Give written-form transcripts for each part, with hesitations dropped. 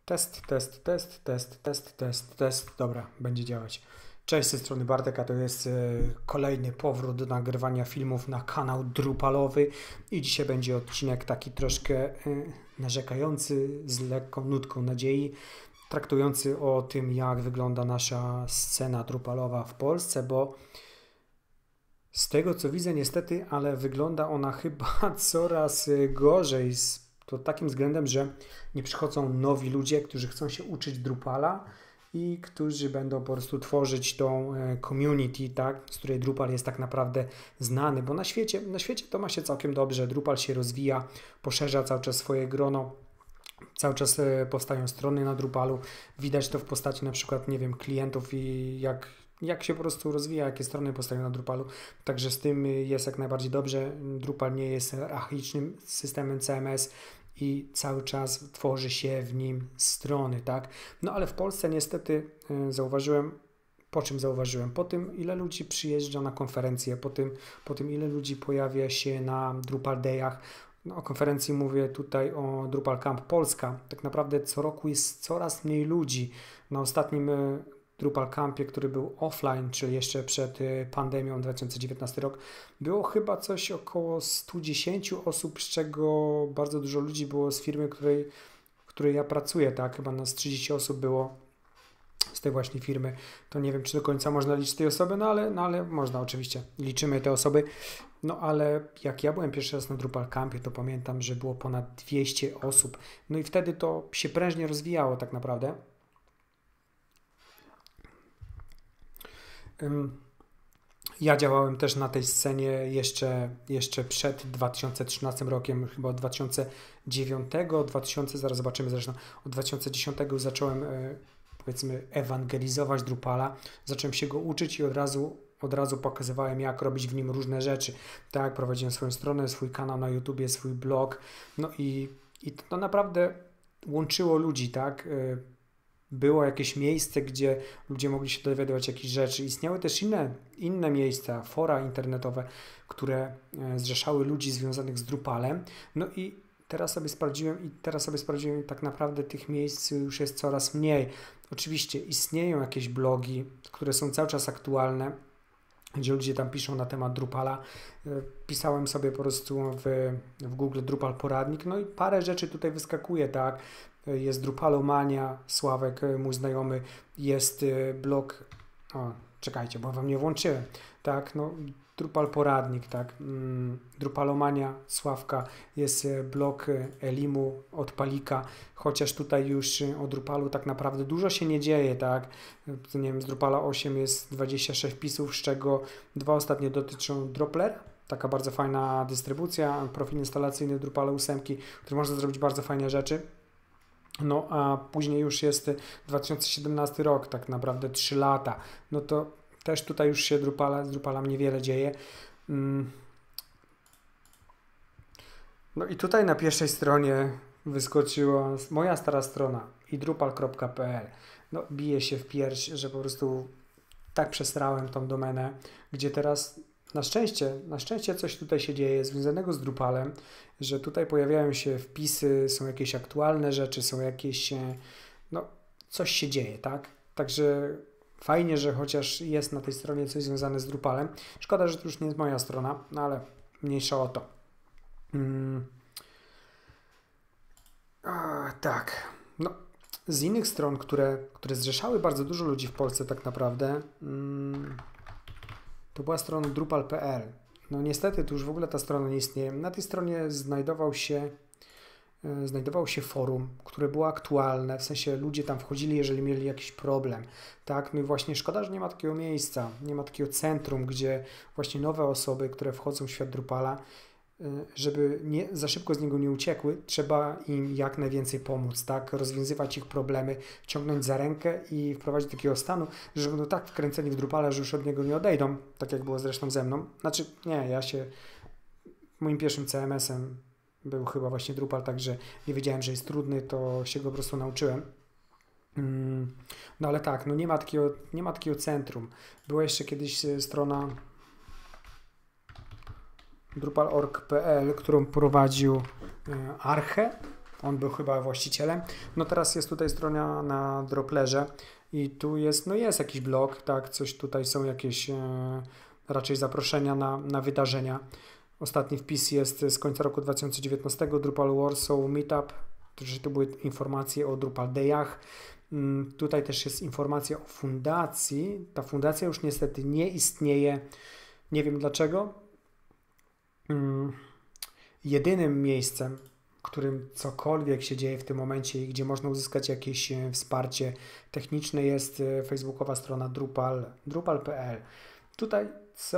Test, test, test, test, test, test, test. Dobra, będzie działać. Cześć, z tej strony Bartek, a to jest kolejny powrót do nagrywania filmów na kanał Drupalowy i dzisiaj będzie odcinek taki troszkę narzekający, z lekką nutką nadziei, traktujący o tym, jak wygląda nasza scena Drupalowa w Polsce, bo z tego co widzę niestety, ale wygląda ona chyba coraz gorzej, to takim względem, że nie przychodzą nowi ludzie, którzy chcą się uczyć Drupala i którzy będą po prostu tworzyć tą community, tak, z której Drupal jest tak naprawdę znany, bo na świecie to ma się całkiem dobrze, Drupal się rozwija, poszerza cały czas swoje grono, cały czas powstają strony na Drupalu, widać to w postaci na przykład, nie wiem, klientów i jak się po prostu rozwija, jakie strony powstają na Drupalu. Także z tym jest jak najbardziej dobrze. Drupal nie jest archaicznym systemem CMS i cały czas tworzy się w nim strony, tak? No ale w Polsce niestety zauważyłem, po czym zauważyłem? Po tym, ile ludzi przyjeżdża na konferencje, po tym ile ludzi pojawia się na Drupal Dayach. No, o konferencji mówię tutaj o Drupal Camp Polska. Tak naprawdę co roku jest coraz mniej ludzi. Na ostatnim Drupal Campie, który był offline, czyli jeszcze przed pandemią 2019 rok, było chyba coś około 110 osób, z czego bardzo dużo ludzi było z firmy, w której ja pracuję, tak? Chyba nas 30 osób było z tej właśnie firmy. To nie wiem, czy do końca można liczyć tej osoby, no ale można oczywiście. Liczymy te osoby. No ale jak ja byłem pierwszy raz na Drupal Campie, to pamiętam, że było ponad 200 osób. No i wtedy to się prężnie rozwijało tak naprawdę. Ja działałem też na tej scenie jeszcze przed 2013 rokiem, chyba od 2009, 2000, zaraz zobaczymy zresztą, od 2010 zacząłem powiedzmy ewangelizować Drupala, zacząłem się go uczyć i od razu pokazywałem, jak robić w nim różne rzeczy. Tak, prowadziłem swoją stronę, swój kanał na YouTubie, swój blog, no i to naprawdę łączyło ludzi, tak. Było jakieś miejsce, gdzie ludzie mogli się dowiadywać jakichś rzeczy. Istniały też inne miejsca, fora internetowe, które zrzeszały ludzi związanych z Drupalem. No i teraz sobie sprawdziłem, tak naprawdę tych miejsc już jest coraz mniej. Oczywiście istnieją jakieś blogi, które są cały czas aktualne, gdzie ludzie tam piszą na temat Drupala. Pisałem sobie po prostu w Google Drupal poradnik, no i parę rzeczy tutaj wyskakuje, tak. Jest Drupalomania, Sławek, mój znajomy, jest blog, czekajcie, bo wam nie włączyłem, tak, no, Drupal poradnik, tak, Drupalomania, Sławka, jest blog Elimu od Palika, chociaż tutaj już o Drupalu tak naprawdę dużo się nie dzieje, tak, nie wiem, z Drupala 8 jest 26 wpisów, z czego 2 ostatnie dotyczą Dropler, taka bardzo fajna dystrybucja, profil instalacyjny Drupala 8, który można zrobić bardzo fajne rzeczy. No a później już jest 2017 rok, tak naprawdę 3 lata. No to też tutaj już się z Drupalem niewiele dzieje. No i tutaj na pierwszej stronie wyskoczyła moja stara strona idrupal.pl. No bije się w pierś, że po prostu tak przesrałem tą domenę, gdzie teraz na szczęście coś tutaj się dzieje związanego z Drupalem, że tutaj pojawiają się wpisy, są jakieś aktualne rzeczy, są jakieś, no coś się dzieje, tak? Także fajnie, że chociaż jest na tej stronie coś związane z Drupalem. Szkoda, że to już nie jest moja strona, no ale mniejsza o to. Tak, no z innych stron, które zrzeszały bardzo dużo ludzi w Polsce tak naprawdę, to była strona drupal.pl. No niestety tu już w ogóle ta strona nie istnieje. Na tej stronie znajdowało się forum, które było aktualne, w sensie ludzie tam wchodzili, jeżeli mieli jakiś problem, tak? No i właśnie szkoda, że nie ma takiego miejsca, nie ma takiego centrum, gdzie właśnie nowe osoby, które wchodzą w świat Drupala, żeby nie, za szybko z niego nie uciekły, trzeba im jak najwięcej pomóc, tak? Rozwiązywać ich problemy, ciągnąć za rękę i wprowadzić do takiego stanu, że będą tak wkręceni w Drupala, że już od niego nie odejdą, tak jak było zresztą ze mną. Znaczy, nie, moim pierwszym CMS-em był chyba właśnie Drupal, także nie wiedziałem, że jest trudny, to się go po prostu nauczyłem. No ale tak, no nie ma takiego centrum. Była jeszcze kiedyś strona drupal.org.pl, którą prowadził Arche, On był chyba właścicielem. No teraz jest tutaj strona na Droplerze i tu jest, no jest jakiś blog, tak, coś tutaj są jakieś raczej zaproszenia na wydarzenia. Ostatni wpis jest z końca roku 2019, Drupal Warsaw Meetup, to były informacje o Drupal Dayach. Tutaj też jest informacja o fundacji. Ta fundacja już niestety nie istnieje. Nie wiem dlaczego. Jedynym miejscem, w którym cokolwiek się dzieje w tym momencie i gdzie można uzyskać jakieś wsparcie techniczne, jest facebookowa strona drupal.pl. Tutaj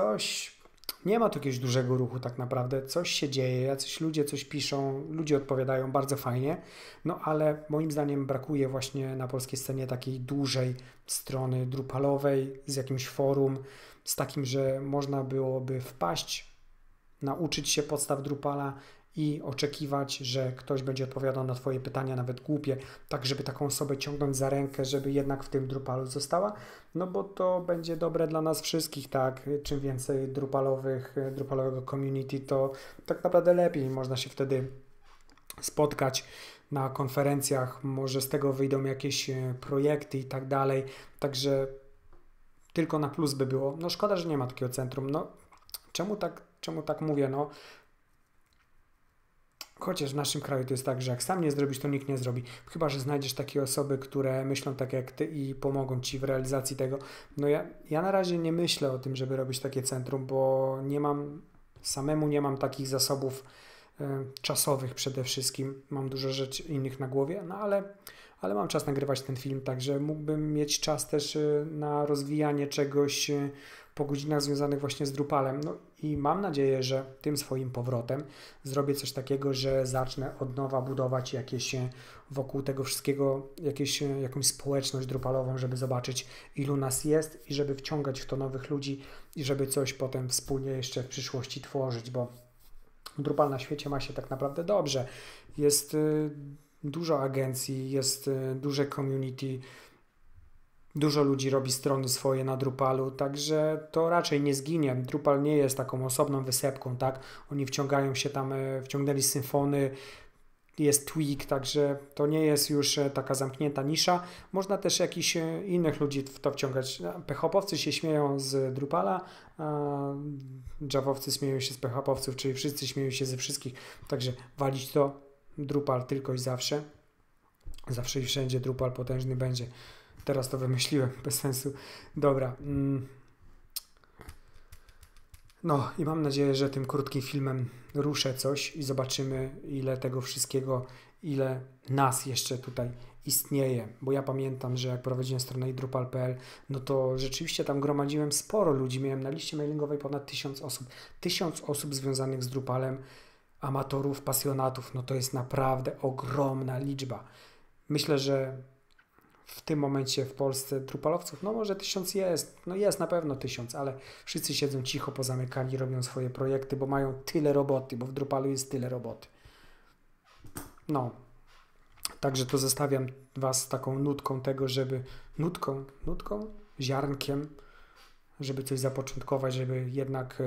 nie ma tu jakiegoś dużego ruchu tak naprawdę, coś się dzieje, jacyś ludzie coś piszą, ludzie odpowiadają bardzo fajnie, no ale moim zdaniem brakuje właśnie na polskiej scenie takiej dużej strony drupalowej z jakimś forum, z takim, że można byłoby wpaść, nauczyć się podstaw Drupala i oczekiwać, że ktoś będzie odpowiadał na Twoje pytania, nawet głupie, tak żeby taką osobę ciągnąć za rękę, żeby jednak w tym Drupalu została, no bo to będzie dobre dla nas wszystkich, tak, czym więcej drupalowego community, to tak naprawdę lepiej można się wtedy spotkać na konferencjach, może z tego wyjdą jakieś projekty i tak dalej, także tylko na plus by było. No szkoda, że nie ma takiego centrum, no czemu tak mówię, no chociaż w naszym kraju to jest tak, że jak sam nie zrobisz, to nikt nie zrobi. Chyba że znajdziesz takie osoby, które myślą tak jak ty i pomogą ci w realizacji tego. No ja na razie nie myślę o tym, żeby robić takie centrum, bo samemu nie mam takich zasobów czasowych przede wszystkim. Mam dużo rzeczy innych na głowie, no ale mam czas nagrywać ten film, także mógłbym mieć czas też na rozwijanie czegoś po godzinach związanych właśnie z Drupalem. No i mam nadzieję, że tym swoim powrotem zrobię coś takiego, że zacznę od nowa budować wokół tego wszystkiego jakąś społeczność drupalową, żeby zobaczyć, ilu nas jest i żeby wciągać w to nowych ludzi i żeby coś potem wspólnie jeszcze w przyszłości tworzyć, bo Drupal na świecie ma się tak naprawdę dobrze. Jest dużo agencji, jest duże community, dużo ludzi robi strony swoje na Drupalu, także to raczej nie zginie. Drupal nie jest taką osobną wysepką, tak? Oni wciągają się tam, wciągnęli Symfony, jest Twig, także to nie jest już taka zamknięta nisza. Można też jakichś innych ludzi w to wciągać. PHP-owcy się śmieją z Drupala, a Javowcy śmieją się z PHP-owców, czyli wszyscy śmieją się ze wszystkich. Także walić to Drupal tylko i zawsze. Zawsze i wszędzie Drupal potężny będzie. Teraz to wymyśliłem, bez sensu. Dobra. No i mam nadzieję, że tym krótkim filmem ruszę coś i zobaczymy, ile tego wszystkiego, ile nas jeszcze tutaj istnieje. Bo ja pamiętam, że jak prowadziłem stronę drupal.pl, no to rzeczywiście tam gromadziłem sporo ludzi. Miałem na liście mailingowej ponad 1000 osób. 1000 osób związanych z Drupalem, amatorów, pasjonatów. No to jest naprawdę ogromna liczba. Myślę, że w tym momencie w Polsce drupalowców, no może 1000 jest, no jest na pewno 1000, ale wszyscy siedzą cicho, pozamykani, robią swoje projekty, bo mają tyle roboty, bo w Drupalu jest tyle roboty. No, także to zostawiam Was taką nutką tego, żeby, ziarnkiem, żeby coś zapoczątkować, żeby jednak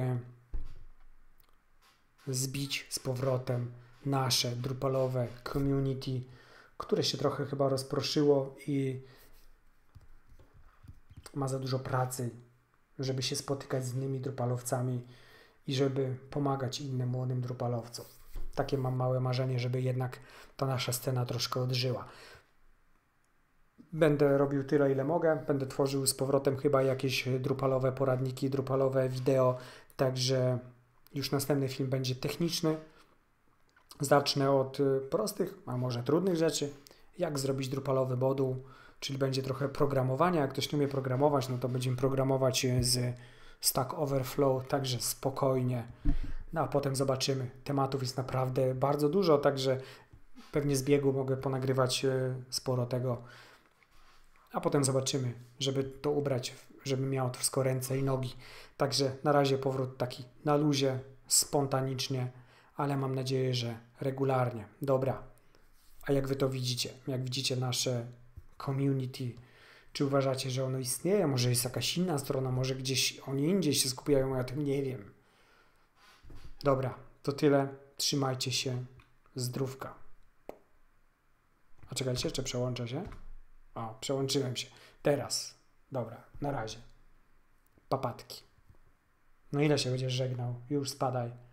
zbić z powrotem nasze drupalowe community, które się trochę chyba rozproszyło i ma za dużo pracy, żeby się spotykać z innymi drupalowcami i żeby pomagać innym młodym drupalowcom. Takie mam małe marzenie, żeby jednak ta nasza scena troszkę odżyła. Będę robił tyle, ile mogę. Będę tworzył z powrotem chyba jakieś drupalowe poradniki, drupalowe wideo, także już następny film będzie techniczny. Zacznę od prostych, a może trudnych rzeczy, jak zrobić drupalowy moduł, czyli będzie trochę programowania. Jak ktoś nie umie programować, no to będziemy programować z Stack Overflow, także spokojnie. No a potem zobaczymy. Tematów jest naprawdę bardzo dużo, także pewnie z biegu mogę ponagrywać sporo tego. A potem zobaczymy, żeby to ubrać, żeby miało to wszystko ręce i nogi. Także na razie powrót taki na luzie, spontanicznie, ale mam nadzieję, że regularnie. Dobra. A jak Wy to widzicie? Jak widzicie nasze community? Czy uważacie, że ono istnieje? Może jest jakaś inna strona? Może gdzieś oni indziej się skupiają? Ja o tym nie wiem. Dobra, to tyle. Trzymajcie się. Zdrówka. A czekajcie, jeszcze przełączę się. O, przełączyłem się. Teraz. Dobra, na razie. Papatki. No ile się będziesz żegnał? Już spadaj.